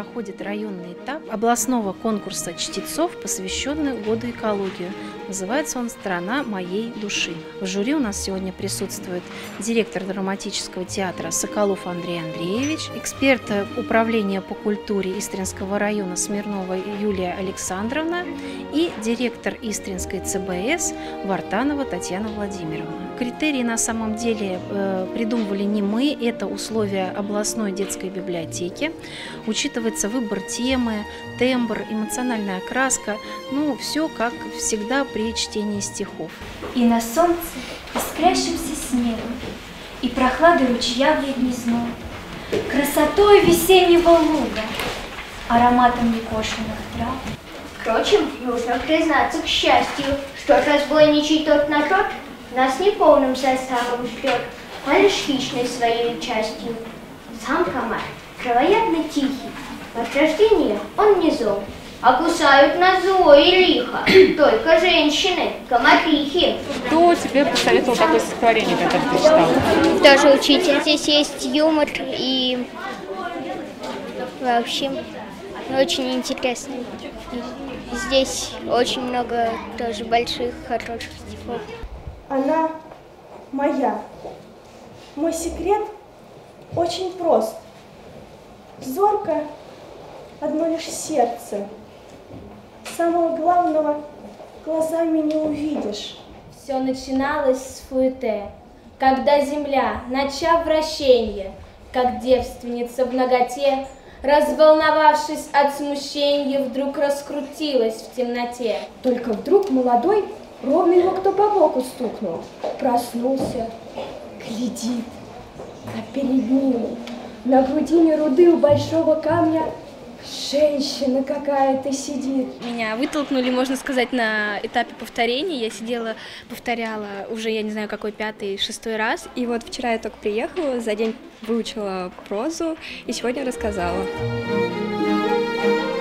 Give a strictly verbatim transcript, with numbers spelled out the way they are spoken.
проходит районный этап областного конкурса чтецов, посвященный году экологии. Называется он «Страна моей души». В жюри у нас сегодня присутствует директор драматического театра Соколов Андрей Андреевич, эксперт управления по культуре Истринского района Смирнова Юлия Александровна и директор Истринской ЦБС Вартанова Татьяна Владимировна. Критерии на самом деле э, придумывали не мы, это условия областной детской библиотеки. Учитывается выбор темы, тембр, эмоциональная окраска, ну, все как всегда при чтении стихов. И на солнце искрящимся снегом, и прохладой ручья в летний зной, красотой весеннего луга, ароматом некошенных трав. Впрочем, нужно признаться к счастью, что разбойничий тот народ нас не полным составом ждет, а лишь хищной своей частью. Сам комар кровоядно тихий, от рождения он не зол, а кусают на зло и лихо только женщины, комарихи. Кто тебе посоветовал такое стихотворение, которое ты читал? Тоже учитель. Здесь есть юмор и вообще очень интересно. И здесь очень много тоже больших, хороших стихов. Она моя. Мой секрет очень прост. Зорко одно лишь сердце. Самого главного глазами не увидишь. Все начиналось с фуэте, когда земля, начав вращенье, как девственница в наготе, разволновавшись от смущения, вдруг раскрутилась в темноте. Только вдруг молодой ровно его кто по боку стукнул. Проснулся, глядит, а перед ним на грудине руды у большого камня женщина какая-то сидит. Меня вытолкнули, можно сказать, на этапе повторения. Я сидела, повторяла уже, я не знаю, какой пятый, шестой раз. И вот вчера я только приехала, за день выучила прозу и сегодня рассказала.